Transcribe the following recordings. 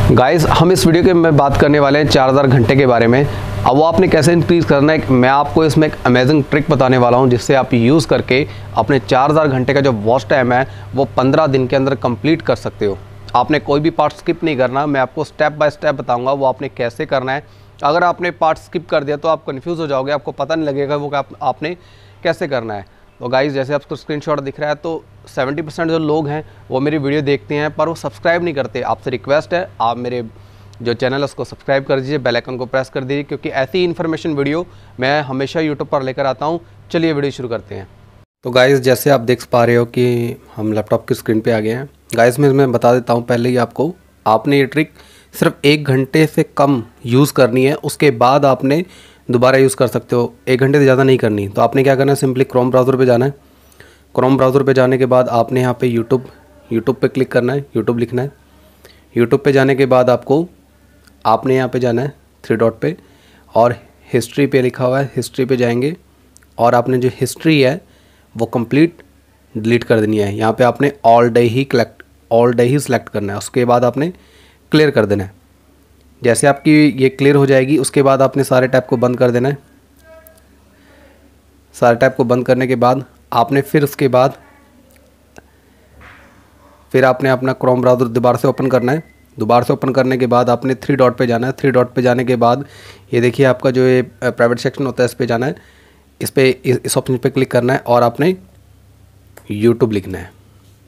Guys हम इस video के में बात करने वाले हैं 4000 घंटे के बारे में। अब वो आपने कैसे इंक्रीज़ करना है, मैं आपको इसमें एक अमेजिंग ट्रिक बताने वाला हूं, जिससे आप यूज़ करके अपने 4000 घंटे का जो वॉच टाइम है वो 15 दिन के अंदर कंप्लीट कर सकते हो। आपने कोई भी पार्ट स्किप नहीं करना, मैं आपको स्टेप बाय स्टेप बताऊँगा वो आपने कैसे करना है। अगर आपने पार्ट स्किप कर दिया तो आप कन्फ्यूज़ हो जाओगे, आपको पता नहीं लगेगा वो आपने कैसे करना है। तो गाइस जैसे आपको स्क्रीनशॉट दिख रहा है तो 70% जो लोग हैं वो मेरी वीडियो देखते हैं पर वो सब्सक्राइब नहीं करते। आपसे रिक्वेस्ट है आप मेरे जो चैनल है उसको सब्सक्राइब कर दीजिए, बेल आइकन को प्रेस कर दीजिए, क्योंकि ऐसी इन्फॉर्मेशन वीडियो मैं हमेशा यूट्यूब पर लेकर आता हूँ। चलिए वीडियो शुरू करते हैं। तो गाइस जैसे आप देख पा रहे हो कि हम लैपटॉप की स्क्रीन पर आ गए हैं। गाइस मैं बता देता हूँ पहले ही आपको, आपने ये ट्रिक सिर्फ 1 घंटे से कम यूज़ करनी है, उसके बाद आपने दोबारा यूज़ कर सकते हो। 1 घंटे से ज़्यादा नहीं करनी। तो आपने क्या करना है, सिंपली क्रोम ब्राउज़र पे जाना है। क्रोम ब्राउज़र पे जाने के बाद आपने यहाँ पे यूट्यूब पे क्लिक करना है, यूट्यूब लिखना है। यूट्यूब पे जाने के बाद आपने यहाँ पे जाना है 3 डॉट पे और हिस्ट्री पे लिखा हुआ है, हिस्ट्री पे जाएंगे और आपने जो हिस्ट्री है वो कंप्लीट डिलीट कर देनी है। यहाँ पे आपने ऑल डे ही सिलेक्ट करना है। उसके बाद आपने क्लियर कर देना है। जैसे आपकी ये क्लियर हो जाएगी उसके बाद आपने सारे टैब को बंद कर देना है। सारे टैब को बंद करने के बाद आपने फिर आपने अपना क्रोम ब्राउज़र दोबारा से ओपन करना है। दोबारा से ओपन करने के बाद आपने 3 डॉट पे जाना है। 3 डॉट पे जाने के बाद ये देखिए आपका जो ये प्राइवेट सेक्शन होता है इस पे जाना है। इस ऑप्शन पे क्लिक करना है और आपने यूट्यूब लिखना है।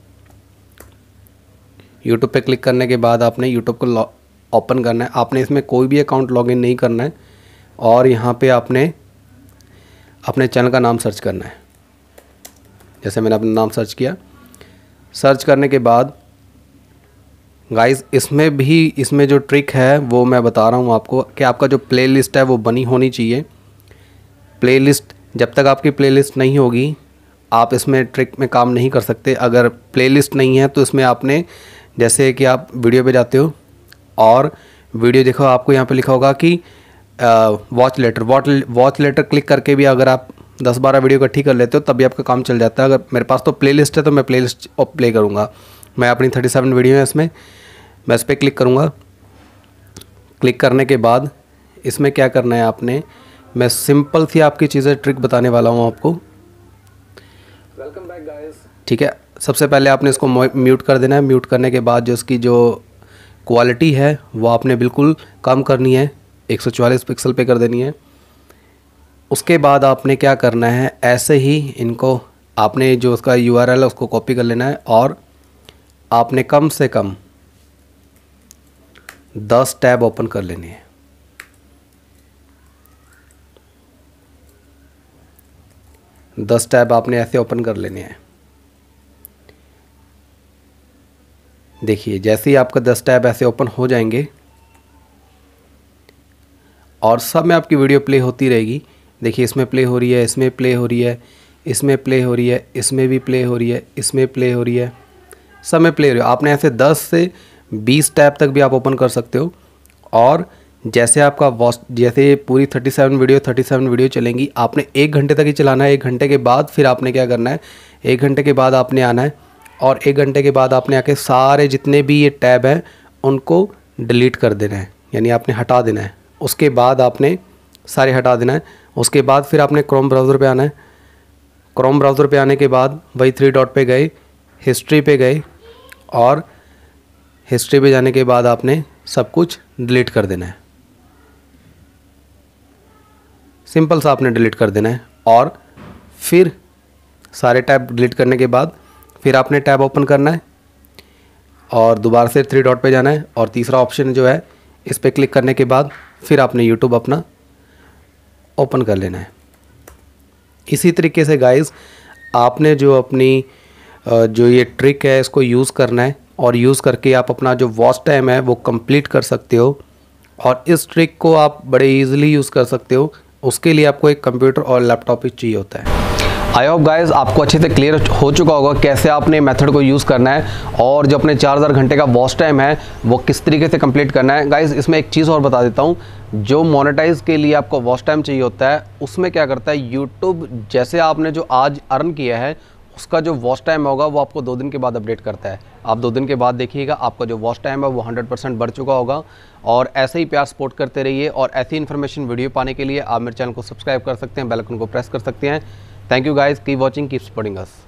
यूट्यूब पे क्लिक करने के बाद आपने यूट्यूब को ओपन करना है। आपने इसमें कोई भी अकाउंट लॉगिन नहीं करना है और यहाँ पे आपने अपने चैनल का नाम सर्च करना है। जैसे मैंने अपना नाम सर्च किया। सर्च करने के बाद गाइस इसमें जो ट्रिक है वो मैं बता रहा हूँ आपको कि आपका जो प्लेलिस्ट है वो बनी होनी चाहिए। प्लेलिस्ट जब तक आपकी प्लेलिस्ट नहीं होगी आप इसमें ट्रिक में काम नहीं कर सकते। अगर प्लेलिस्ट नहीं है तो इसमें आपने, जैसे कि आप वीडियो पे जाते हो और वीडियो देखो, आपको यहाँ पे लिखा होगा कि वॉच लेटर क्लिक करके भी अगर आप 10-12 वीडियो इकट्ठी कर लेते हो तब भी आपका काम चल जाता है। अगर मेरे पास तो प्लेलिस्ट है तो मैं प्लेलिस्ट प्ले करूँगा। मैं अपनी 37 वीडियो है इसमें, मैं इस पर क्लिक करूँगा। क्लिक करने के बाद इसमें क्या करना है आपने, मैं सिंपल सी आपकी चीज़ें ट्रिक बताने वाला हूँ आपको। Welcome back guys. ठीक है, सबसे पहले आपने इसको म्यूट कर देना है। म्यूट करने के बाद जो इसकी जो क्वालिटी है वो आपने बिल्कुल कम करनी है, 144 पिक्सल पे कर देनी है। उसके बाद आपने क्या करना है, ऐसे ही इनको आपने जो उसका URL है उसको कॉपी कर लेना है और आपने कम से कम 10 टैब ओपन कर लेने हैं। दस टैब आपने ऐसे ओपन कर लेने हैं। देखिए जैसे ही आपका 10 टैब ऐसे ओपन हो जाएंगे और सब में आपकी वीडियो प्ले होती रहेगी। देखिए इसमें प्ले हो रही है, इसमें प्ले हो रही है, इसमें प्ले हो रही है, इसमें भी प्ले हो रही है, इसमें प्ले हो रही है, सब में प्ले हो रही है। आपने ऐसे 10 से 20 टैब तक भी आप ओपन कर सकते हो। और जैसे आपका जैसे पूरी 37 वीडियो चलेंगी, आपने 1 घंटे तक ही चलाना है। 1 घंटे के बाद फिर आपने क्या करना है, 1 घंटे के बाद आपने आना है और 1 घंटे के बाद आपने आके सारे जितने भी ये टैब हैं उनको डिलीट कर देना है, यानी आपने हटा देना है। उसके बाद आपने सारे हटा देना है। उसके बाद फिर आपने क्रोम ब्राउज़र पे आना है। क्रोम ब्राउज़र पे आने के बाद वही 3 डॉट पे गए, हिस्ट्री पे गए और हिस्ट्री पे जाने के बाद आपने सब कुछ डिलीट कर देना है। सिंपल सा आपने डिलीट कर देना है और फिर सारे टैब डिलीट करने के बाद फिर आपने टैब ओपन करना है और दोबारा से 3 डॉट पे जाना है और तीसरा ऑप्शन जो है इस पर क्लिक करने के बाद फिर आपने यूट्यूब अपना ओपन कर लेना है। इसी तरीके से गाइस आपने जो अपनी जो ये ट्रिक है इसको यूज़ करना है और यूज़ करके आप अपना जो वॉच टाइम है वो कंप्लीट कर सकते हो। और इस ट्रिक को आप बड़े इजीली यूज़ कर सकते हो। उसके लिए आपको एक कंप्यूटर और लैपटॉप ही चाहिए होता है। आई होप गाइस आपको अच्छे से क्लियर हो चुका होगा कैसे आपने मेथड को यूज़ करना है और जो अपने 4000 घंटे का वॉच टाइम है वो किस तरीके से कंप्लीट करना है। गाइस इसमें एक चीज़ और बता देता हूँ, जो मोनेटाइज के लिए आपको वॉच टाइम चाहिए होता है उसमें क्या करता है यूट्यूब, जैसे आपने जो आज अर्न किया है उसका जो वॉच टाइम होगा वो आपको 2 दिन के बाद अपडेट करता है। आप 2 दिन के बाद देखिएगा आपका जो वॉच टाइम है वो 100% बढ़ चुका होगा। और ऐसे ही प्यार सपोर्ट करते रहिए, और ऐसी इन्फॉर्मेशन वीडियो पाने के लिए आप मेरे चैनल को सब्सक्राइब कर सकते हैं, बेल आइकन को प्रेस कर सकते हैं। Thank you guys, keep watching, keep supporting us.